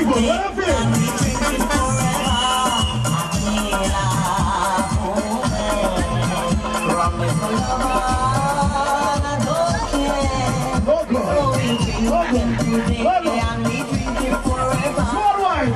people, love it. Small wine.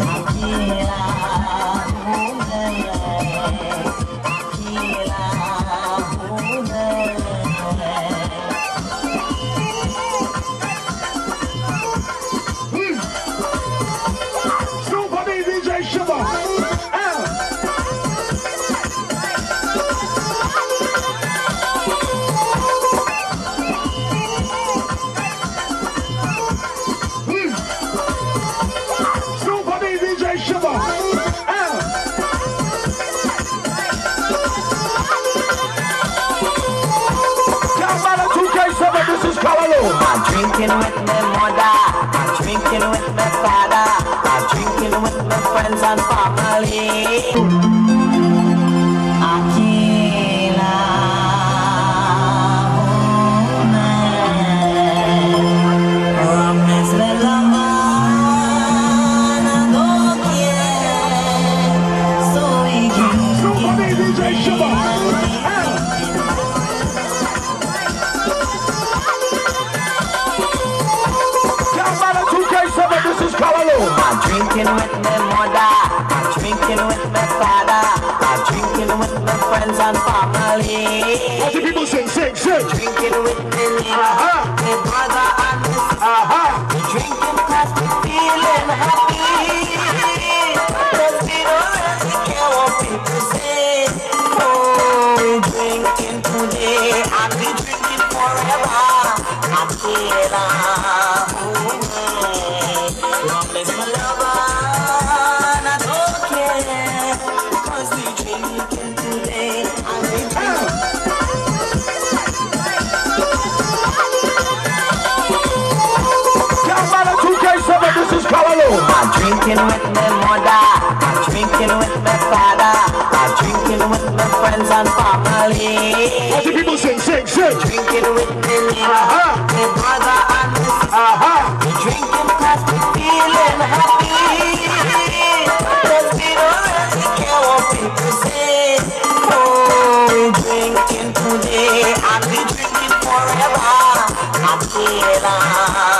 I'm drinking with my mother, I'm drinking with my father, I'm drinking with my friends and family. Aquila, Romnes de la Habana, soy Somebody DJ Shabba. This is Carlo. I'm drinking with my mother, I'm drinking with my father, I'm drinking with my friends and family. What do people sing? Sing. Drinking with my neighbor, my brother and my sister. Drinking cause we feeling happy. Cause we don't really care what people say. Oh, we drinking today and we drinking forever. I'm Rum is my lover, and I don't care, cause we drinking today, and we drinking. This is Carlo. I'm drinking with my mother, I'm drinking with my father, I'm drinking with my friends and family. What do people sing? Drinking with my neighbor, my brother and my sister. We drinking cause we feeling happy. Cause we don't really care what people say. Oh, we drinking today and we drinking forever. I'm feeling